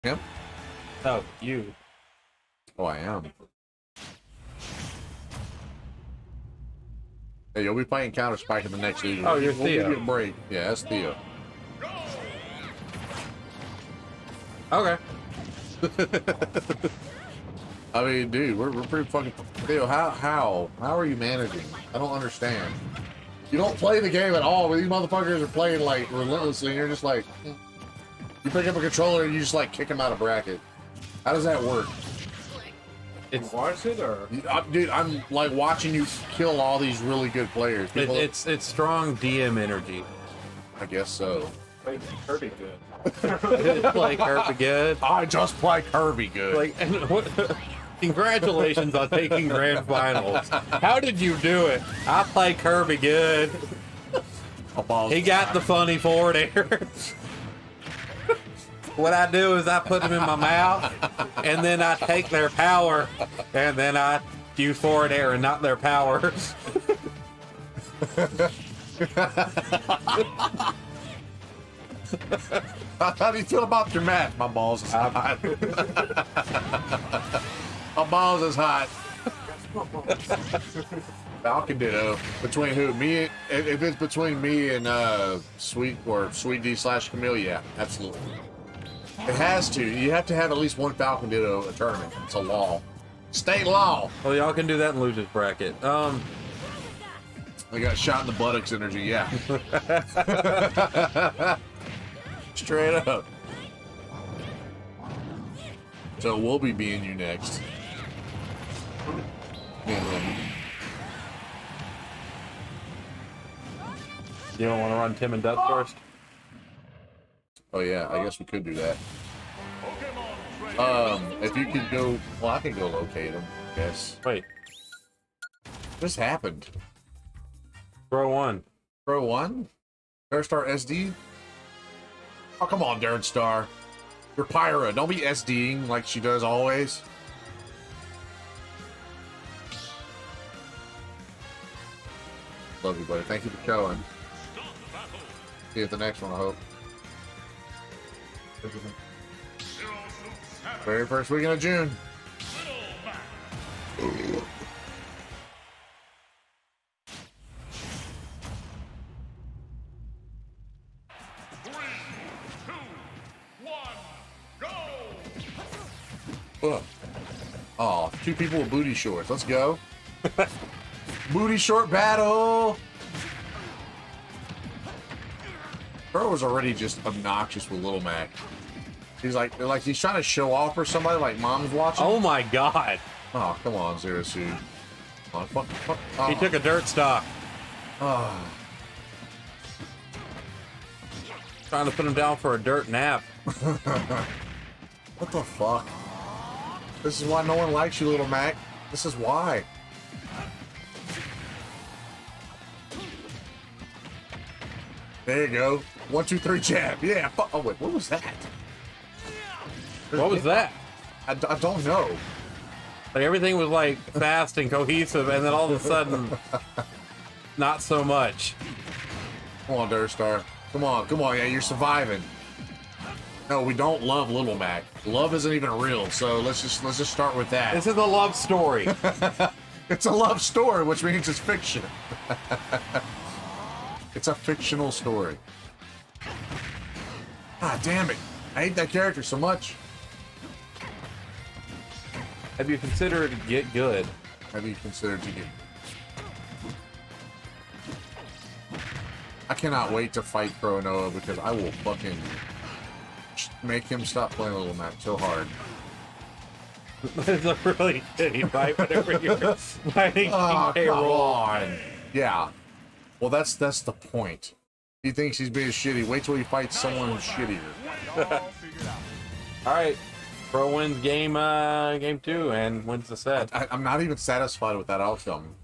Him? Oh, you. Oh, I am. Hey, you'll be playing Counter Strike in the next season. Oh, you're we'll give Theo. you a break. Yeah, that's Theo. Okay. I mean, dude, we're pretty fucking. Theo, how are you managing? I don't understand. You don't play the game at all, but these motherfuckers are playing like relentlessly, and you're just like, you pick up a controller and you just like kick them out of bracket. How does that work? It's Watch it or Dude, I'm like watching you kill all these really good players. People, it's strong DM energy. I guess so. play Kirby good. Like Kirby good. I just play Kirby good. Like, and what, congratulations on taking grand finals. How did you do it? I play Kirby good. He got the funny forward air. What I do is I put them in my mouth, and then I take their power, and then I use forward air and not their power. How do you feel about your match? My balls is hot. My balls is hot. Falcon Ditto. Between who? Me? If it's between me and Sweet D / Camille, yeah, absolutely. It has to. You have to have at least one Falcon Ditto a tournament. It's a law. State law. Well, y'all can do that in losers bracket. I got shot in the buttocks energy, yeah. Straight up. So we'll be being you next. You don't want to run Tim and Duck first? Oh yeah, I guess we could do that. If you could go, well, I can go locate him. I guess. Wait, This happened. throw one. Pro 1? Dirt Star SD? Oh, come on, Dirt Star. You're Pyra. Don't be SDing like she does always. Love you, buddy. Thank you for showing. See you at the next one, I hope. Very first weekend of June. Ugh. Oh, two people with booty shorts. Let's go. Booty short battle. Bro was already just obnoxious with Little Mac. He's like he's trying to show off for somebody, like mom's watching. Oh my god. Oh, come on, Zero Suit. Come on, fuck. Oh. He took a dirt stock. Oh. Trying to put him down for a dirt nap. What the fuck? This is why no one likes you, Little Mac. This is why. There you go. 1, 2, 3 jab. Yeah. Oh wait, what was that? What was that? I don't know. Like everything was like fast and cohesive, and then all of a sudden, not so much. Come on, Dirt Star. Come on. Yeah, you're surviving. No, we don't love Little Mac. Love isn't even real, so let's just start with that. This is a love story. It's a love story, which means it's fiction. It's a fictional story. Ah, damn it. I hate that character so much. Have you considered Get Good? Have you considered to get... I cannot wait to fight Cronoa because I will fucking make him stop playing Little Mac so hard. It's a really shitty fight whenever you're fighting Oh, King K. come Rool. on. Yeah. Well, that's the point. He thinks he's being shitty. Wait till he fights someone who's shittier. All right, Pro wins game 2 and wins the set. I'm not even satisfied with that outcome.